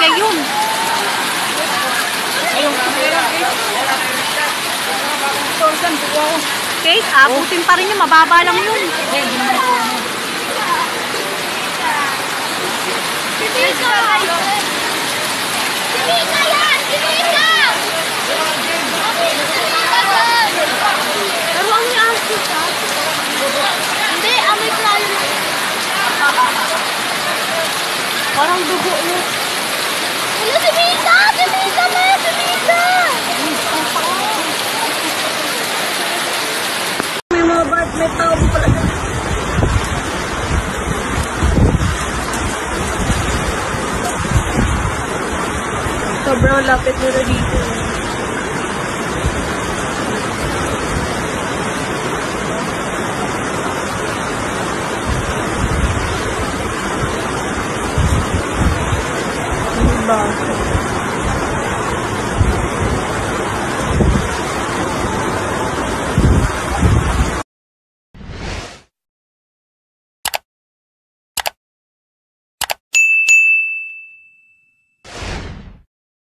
ibibigay yun. Kate, abutin pa rin yun. Mababa lang yun. Laruan niya ang suka. Hindi, amoy klayo na. Parang dugo mo. Ano, si Misa! Si Misa na! Si Misa! May mga bat, may tao pala. Sobrang lapit nila dito. Diba?